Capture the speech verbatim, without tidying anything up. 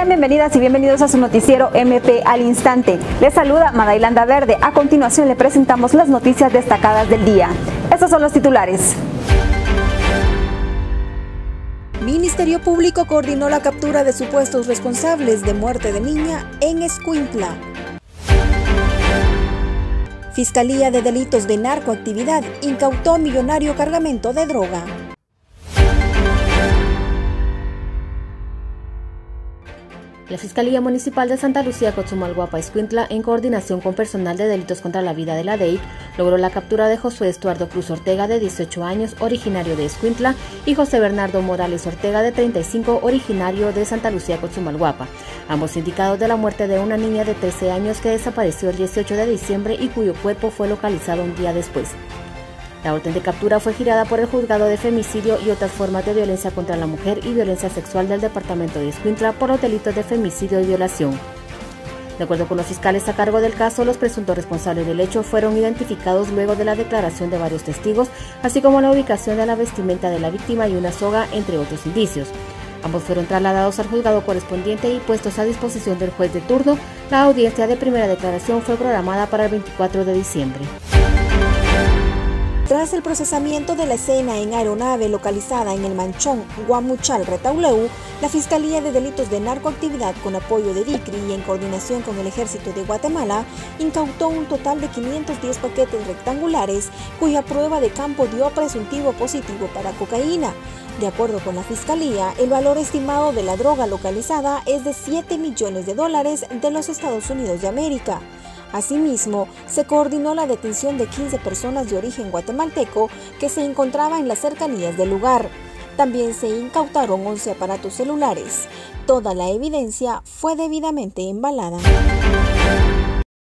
Sean bienvenidas y bienvenidos a su noticiero M P al Instante. Les saluda Madailanda Verde. A continuación le presentamos las noticias destacadas del día. Estos son los titulares. Ministerio Público coordinó la captura de supuestos responsables de muerte de niña en Escuintla. Fiscalía de Delitos de Narcoactividad incautó millonario cargamento de droga. La Fiscalía Municipal de Santa Lucía, Cochumalguapa, Escuintla, en coordinación con personal de delitos contra la vida de la D E I C, logró la captura de Josué Estuardo Cruz Ortega, de dieciocho años, originario de Escuintla, y José Bernardo Morales Ortega, de treinta y cinco, originario de Santa Lucía, Cochumalguapa, ambos indicados de la muerte de una niña de trece años que desapareció el dieciocho de diciembre y cuyo cuerpo fue localizado un día después. La orden de captura fue girada por el Juzgado de Femicidio y otras formas de violencia contra la mujer y violencia sexual del Departamento de Escuintla por los delitos de femicidio y violación. De acuerdo con los fiscales a cargo del caso, los presuntos responsables del hecho fueron identificados luego de la declaración de varios testigos, así como la ubicación de la vestimenta de la víctima y una soga, entre otros indicios. Ambos fueron trasladados al juzgado correspondiente y puestos a disposición del juez de turno. La audiencia de primera declaración fue programada para el veinticuatro de diciembre. Tras el procesamiento de la escena en aeronave localizada en el Manchón, Guamuchal, Retauleu, la Fiscalía de Delitos de Narcoactividad, con apoyo de DICRI y en coordinación con el Ejército de Guatemala, incautó un total de quinientos diez paquetes rectangulares cuya prueba de campo dio presuntivo positivo para cocaína. De acuerdo con la Fiscalía, el valor estimado de la droga localizada es de siete millones de dólares de los Estados Unidos de América. Asimismo, se coordinó la detención de quince personas de origen guatemalteco que se encontraban en las cercanías del lugar. También se incautaron once aparatos celulares. Toda la evidencia fue debidamente embalada.